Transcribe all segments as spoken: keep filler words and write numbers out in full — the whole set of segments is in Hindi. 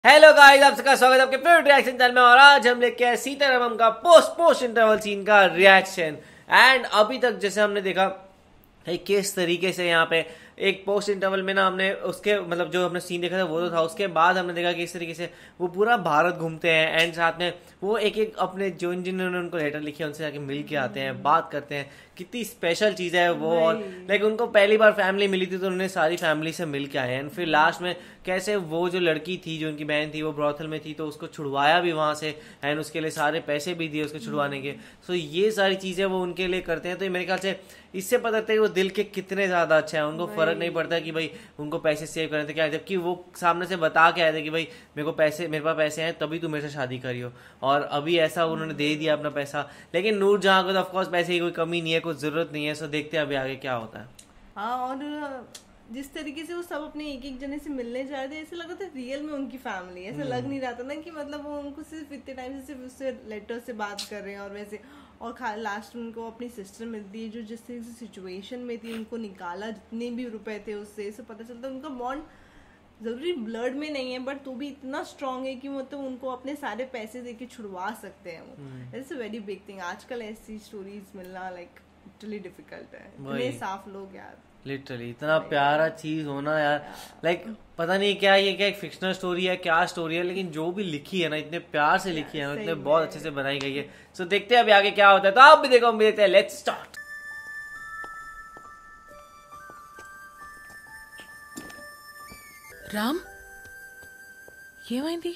हेलो गाइस, आप सबका स्वागत है आपके फेवरेट रिएक्शन चैनल में। और आज हम लेके आए सीतारामम का पोस्ट पोस्ट इंटरवल सीन का रिएक्शन। एंड अभी तक जैसे हमने देखा है किस तरीके से यहाँ पे एक पोस्ट इंटरवल में ना हमने उसके मतलब जो हमने सीन देखा था वो तो था, उसके बाद हमने देखा कि इस तरीके से वो पूरा भारत घूमते हैं एंड साथ में वो एक एक अपने जो जिन्होंने उनको लेटर लिखे उनसे जाके मिल के आते हैं, बात करते हैं। कितनी स्पेशल चीज़ है वो। और लाइक उनको पहली बार फैमिली मिली थी तो उन्होंने सारी फैमिली से मिल के आए एंड फिर लास्ट में कैसे वो जो लड़की थी जो उनकी बहन थी वो ब्रॉथल में थी तो उसको छुड़वाया भी वहाँ से एंड उसके लिए सारे पैसे भी दिए उसको छुड़वाने के। सो ये सारी चीज़ें वो उनके लिए करते हैं। तो मेरे ख्याल से इससे पता चलता है कि वो दिल के कितने ज़्यादा अच्छे हैं। उनको फर्क नहीं पड़ता कि भाई उनको पैसे सेव करने थे क्या, जबकि वो सामने से बता के आए थे कि भाई मेरे को पैसे मेरे पास पैसे हैं तभी तू मेरे से शादी करियो। और अभी ऐसा उन्होंने दे दिया अपना पैसा। लेकिन नूरजहां को तो ऑफकोर्स पैसे की कोई कमी नहीं है, कुछ ज़रूरत नहीं है। सो देखते हैं अभी आगे क्या होता है। हाँ, और जिस तरीके से वो सब अपने एक एक जने से मिलने जा रहे थे ऐसे लगा था रियल में उनकी फैमिली। ऐसा लग नहीं रहा था ना कि मतलब वो उनको सिर्फ इतने टाइम से सिर्फ उससे लेटर से बात कर रहे हैं और वैसे। और लास्ट में उनको अपनी सिस्टर मिलती है जो जिस तरीके से सिचुएशन में थी, उनको निकाला जितने भी रुपए थे उससे, इससे पता चलता है उनका बॉन्ड जरूरी ब्लड में नहीं है बट तो भी इतना स्ट्रांग है कि मतलब उनको अपने सारे पैसे देके छुड़वा सकते हैं वो। It's a very big thing. आजकल ऐसी स्टोरीज मिलना लाइक लिटरली डिफिकल्ट है। इतने साफ लोग यार, लिटरली इतना प्यारा चीज होना यार। लाइक पता नहीं क्या ये क्या एक फिक्शनल स्टोरी है क्या स्टोरी है, लेकिन जो भी लिखी है ना इतने प्यार से लिखी है ना, इतने बहुत अच्छे से बनाई गई है। सो देखते हैं अभी आगे क्या होता है। तो आप भी देखो, हम भी देखते हैं। Let's start. రామ్, ఏమైంది?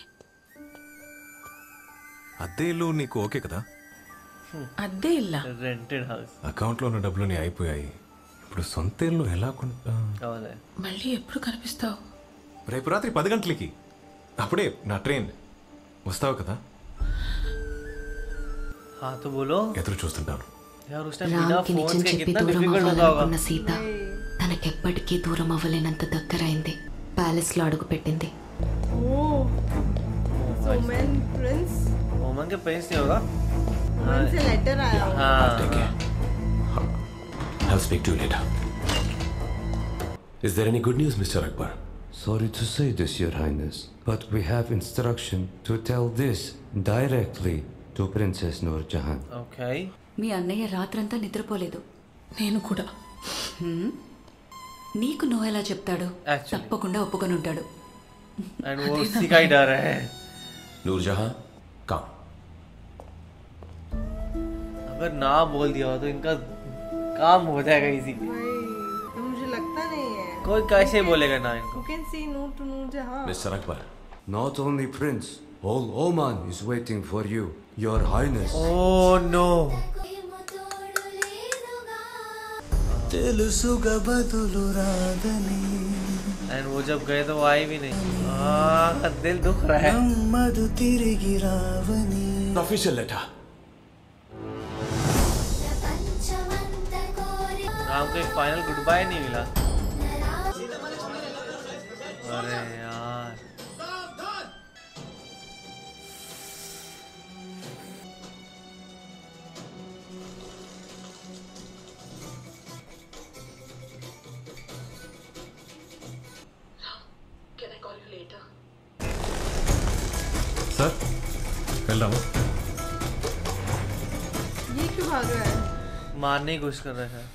అద్దె ఇల్లు నీకు ఓకే కదా? అద్దె ఇల్లా? Rented house. అకౌంట్లో ఉన్న డబ్బులు అయిపోయాయి. ఇప్పుడు సొంత ఇల్లు ఎలా కొంటా? మళ్ళీ ఎప్పుడు కనిపిస్తావు? రేపు రాత్రి పది గంటలకి అప్పుడే నా ట్రైన్. వస్తావు కదా? हाँ तो बोलो. ఎదురు చూస్తుంటాను. यार उस टाइम बिना फोन के कितना डिफिकल्ट होता होगा. సీత తనకెప్పటికీ దూరం అవ్వలేనంత దగ్గరైంది. ప్యాలెస్ లో అడుగు పెట్టింది. ओमन प्रिंस. ओमन के प्रिंस नहीं होगा. ओमन से लेटर आया. हाँ. Take care. I'll speak to you later. Is there any good news, Mister Akbar? Sorry to say this, Your Highness, but we have instruction to tell this directly to Princess Noor Jahan. Okay. మీ అన్నయ్య రాత్రంతా నిద్రపోలేదు. నేను కూడా. నీకు నువ్వు ఎలా చెప్తాడు? తప్పకుండా ఒప్పుకొని ఉంటాడు. And वो उसी का ही डर है. नूर जहां, काम. अगर ना बोल दिया हो तो इनका काम हो जाएगा इजी. तो मुझे लगता नहीं है कोई कैसे बोलेगा ना इनको. You can say no to Noor Jahan. Mister Akbar. Not only Prince, all Oman is waiting for you, Your Highness. Oh no. And वो जब गए तो वो आए भी नहीं. आ, दिल दुख रहा है. Official letter. राम को एक फाइनल गुड बाय नहीं मिला. अरे यार. Sir welcome. ये क्यों भाग रहा है? मारने की कोशिश कर रहा है.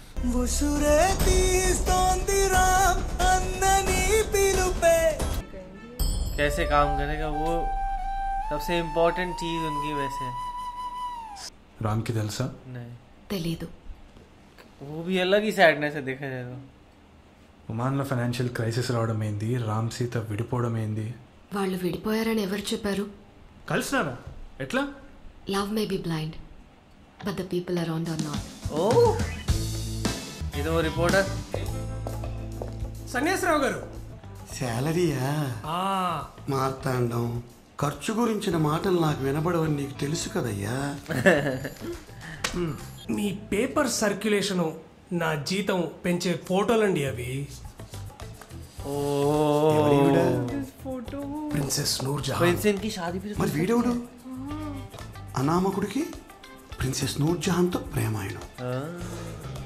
कैसे काम करेगा वो, सबसे इम्पोर्टेंट चीज उनकी वैसे. राम की తెలుసా? नहीं తెలీదు. वो भी अलग ही सैडनेस है देखा जाए तो. ఒమాన్లో ఫైనాన్షియల్ క్రైసిస్ రావడం ఏంది, రామ్ సీత విడిపోవడం ఏంది? వాళ్ళు విడిపోయారని ఎవరు చెప్పారు? కలిసినారా? ఎట్లా? Love may be blind but the people around are not. ఓ ఇది ఓ రిపోర్టర్. సన్యాసరావు గారు, శాలరీయా? మార్తాండం ఖర్చు గురించిన మాటలు నాకు వినబడవని నీకు తెలుసు కదయ్యా. మీ పేపర్ సర్క్యులేషను నా జీతం పెంచే ఫోటోలండి అవి. ఓ photo princess Noor Jahan. Prince इनकी शादी भी మరి వీడెవడు? అనామకుడికి ప్రిన్సెస్ నూర్ జహాన్తో ప్రేమాయణం.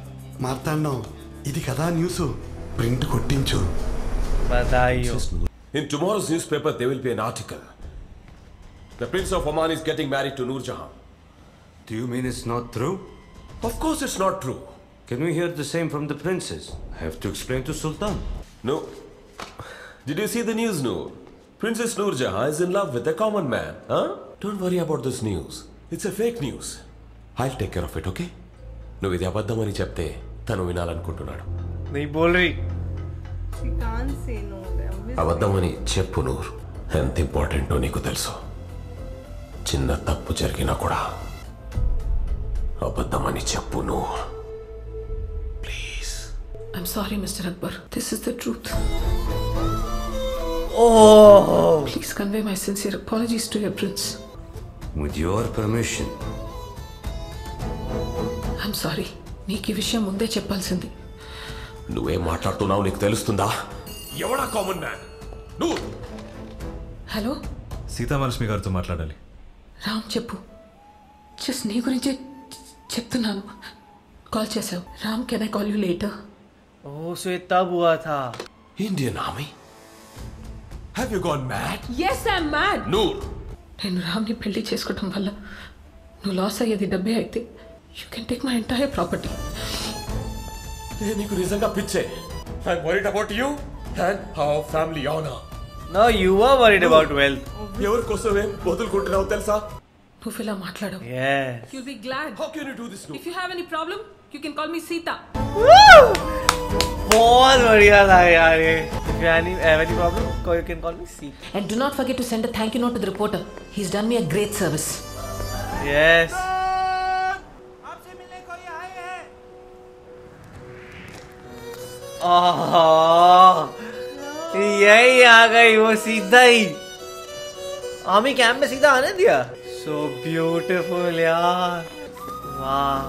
మార్తాండం ఇది కదా న్యూస్. ప్రింట్ కొట్టించు. बधाई हो. In tomorrow's newspaper, there will be an article. The Prince of Oman is getting married to Noor Jahan. Do you mean it's not true? Of course it's not true. Can we hear the same from the princess? I have to explain to Sultan. No. Did you see the news, Noor? Princess Noor Jahan is in love with a common man. Huh? Don't worry about this news. It's a fake news. I'll take care of it, okay? నువ్వు ఇది అబద్ధమని చెప్తే తను వినాలనుకుంటున్నాడు. नहीं बोल रही. She can't say no. అబద్ధమని చెప్పు నూర్. ఎంత ఇంపార్టెంటో నీకు తెలుసు. చిన్న తప్పు జరిగినా కూడా అబద్ధమని చెప్పు Noor. Please. I'm sorry, Mister Akbar. This is the truth. Oh. Please convey my sincere apologies to your prince. With your permission. I'm sorry. నీకు ఈ విషయం ముందే చెప్పాల్సింది. నువ్వేం మాట్లాడుతున్నావు నీకు తెలుస్తుందా? ఎవడా common man? Noor. Hello, Seethamahalakshmi గారితో మాట్లాడాలి. రామ్ చెప్పు. జస్ట్ నీ గురించే చెప్తున్నాను. కాల్ చేసావు. Ram, can I call you later? Oh so ये तब हुआ था. Indian Army? Have you gone mad? Yes, I'm mad. Noor. నేను రామ్ని పెళ్లి చేసుకోవడం వల్ల నువ్వు లాస్ అయ్యేది డబ్బే అయితే you can take my entire property. నీకు నిజంగా పిచ్చే. I'm worried about you and our family honor. No, you were worried about wealth. ఎవరి కోసమే వదులుకుంటున్నావు తెలుసా? నువ్వు ఇలా మాట్లాడవు. Yes. You'll be glad. How can you do this, Noor? If you have any problem, you can call me Sita. बहुत बढ़िया था यार ये. If you have any, have any problem, you can call me C. And do not forget to send a thank you note to the reporter. He's done me a great service. Yes. Oh, यही आ गई वो सीधा ही. हमें कैंप में सीधा आने दिया. So beautiful यार. वाह.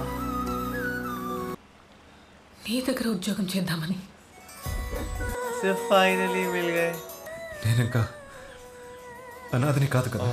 నీ దగ్గర ఉద్యోగం చేద్దామని. सिर्फ फाइनली मिल गए. నేను ఇంకా अनादनी काद कर.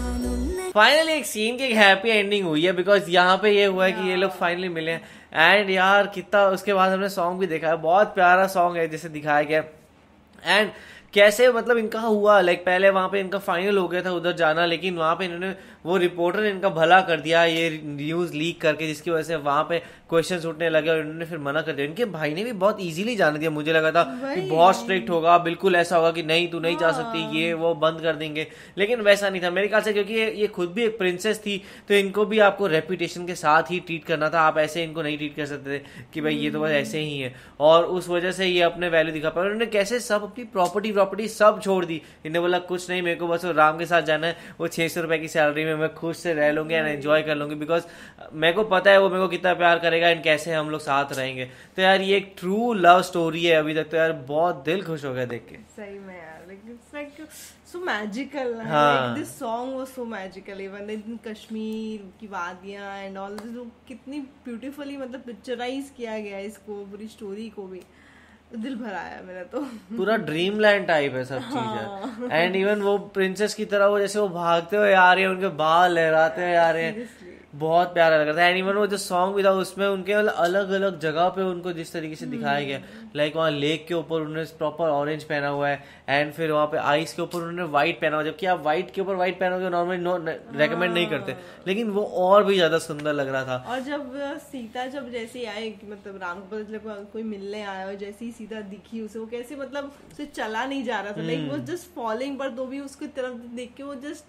फाइनली एक सीन की एक हैप्पी एंडिंग हुई है बिकॉज यहाँ पे ये हुआ है कि ये लोग फाइनली मिले हैं. एंड यार कितना उसके बाद हमने सॉन्ग भी देखा है. बहुत प्यारा सॉन्ग है जैसे दिखाया गया. एंड कैसे मतलब इनका हुआ लाइक पहले वहां पे इनका फाइनल हो गया था उधर जाना, लेकिन वहां पे इन्होंने वो रिपोर्टर ने इनका भला कर दिया ये न्यूज लीक करके, जिसकी वजह से वहां पे क्वेश्चंस उठने लगे और इन्होंने फिर मना कर दिया. इनके भाई ने भी बहुत इजीली जाने दिया. मुझे लगा था कि बहुत स्ट्रिक्ट होगा, बिल्कुल ऐसा होगा कि नहीं तू नहीं जा सकती, ये वो बंद कर देंगे, लेकिन वैसा नहीं था मेरे ख्याल से. क्योंकि ये, ये खुद भी एक प्रिंसेस थी तो इनको भी आपको रेपुटेशन के साथ ही ट्रीट करना था. आप ऐसे इनको नहीं ट्रीट कर सकते थे कि भाई ये तो बस ऐसे ही है, और उस वजह से ये अपने वैल्यू दिखा पाए. उन्होंने कैसे सब अपनी प्रॉपर्टी प्रॉपर्टी सब छोड़ दी. इन्हें बोला कुछ नहीं, मेरे को बस वो राम के साथ जाना है, वो छह सौ रुपए की सैलरी में मैं खुश से रह लूंगी एंड एंजॉय कर लूंगी बिकॉज मेरे को पता है वो मेरे को कितना प्यार करेगा एंड कैसे हम लोग साथ रहेंगे. तो यार ये एक ट्रू लव स्टोरी है अभी तक. तो यार बहुत दिल खुश हो गया देख के. सही में यार, like it's like so magical. हाँ. Like this song was so magical. Even in Kashmir की वादियाँ and all this, कितनी ब्यूटीफुली मतलब पिक्चराइज किया गया इसको, पूरी स्टोरी को भी दिल भर आया मेरा तो. पूरा ड्रीम लैंड टाइप है सब चीजें. एंड इवन वो प्रिंसेस की तरह वो जैसे वो भागते हुए आ रहे हैं, उनके बाल लहराते हुए आ रहे हैं, बहुत प्यारा लग रहा था. एंड इवन वो जो सॉन्ग भी था उसमें उनके अलग अलग जगह पे उनको जिस तरीके से दिखाया गया, लाइक वहाँ लेक के ऊपर उन्होंने प्रॉपर ऑरेंज पहना हुआ है एंड फिर वहाँ पे आइस के ऊपर उन्होंने व्हाइट पहना हुआ. जबकि आप व्हाइट के ऊपर व्हाइट पहनोगे नॉर्मली नो रेकमेंड नहीं करते, लेकिन वो और भी ज्यादा सुंदर लग रहा था. और जब सीता जब जैसे आए कि मतलब राम को पता चला कोई मिलने आया और जैसे ही सीता दिखी उसे, वो कैसे मतलब उसे चला नहीं जा रहा था, लाइक वो जस्ट फॉलोइंग, पर तो भी उसकी तरफ देख के वो जस्ट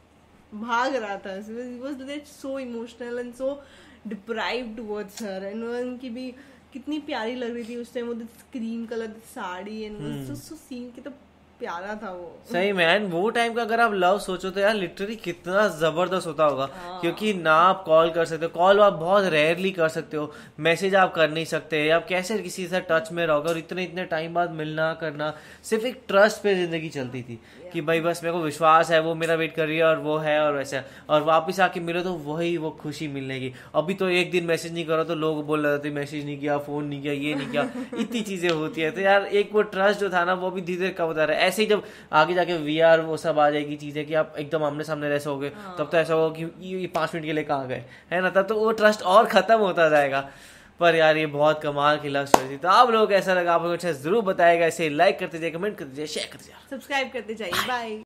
भाग रहा था. So emotional and so deprived towards her. And उनकी भी कितनी प्यारी लग रही थी उस टाइम, वो cream colour sari and so scene कितना प्यारा था वो. सही मैन, वो टाइम का अगर आप लव सोचो तो यार लिटरली कितना जबरदस्त होता होगा. क्योंकि ना आप कॉल कर सकते हो, कॉल आप बहुत रेयरली कर सकते हो, मैसेज आप कर नहीं सकते, आप कैसे किसी से टच में रहोगे, और इतने इतने टाइम बाद मिलना करना सिर्फ एक ट्रस्ट पे जिंदगी चलती थी कि भाई बस मेरे को विश्वास है वो मेरा वेट कर रही है और वो है और वैसा, और वापस आके मिलो तो वही वो खुशी मिलने की. अभी तो एक दिन मैसेज नहीं करो तो लोग बोल रहे थे मैसेज नहीं किया, फोन नहीं किया, ये नहीं किया, इतनी चीजें होती है. तो यार एक वो ट्रस्ट जो था ना वो भी धीरे धीरे कम होता रहा है. ऐसे ही जब आगे जाके वीआर वो सब आ जाएगी चीजें कि आप एकदम आमने सामने रह सकोगे, तब तो ऐसा होगा कि ये पांच मिनट के लिए कहाँ गए है ना, तब तो वो ट्रस्ट और खत्म होता जाएगा. पर यार ये बहुत कमाल की लव स्टोरी थी। तो आप लोगों को कैसा लगा, आप लोगों को अच्छा जरूर बताएगा। इसे लाइक करते जाइए, कमेंट करते जाइए, शेयर करते जाइए, सब्सक्राइब करते जाइए। बाय।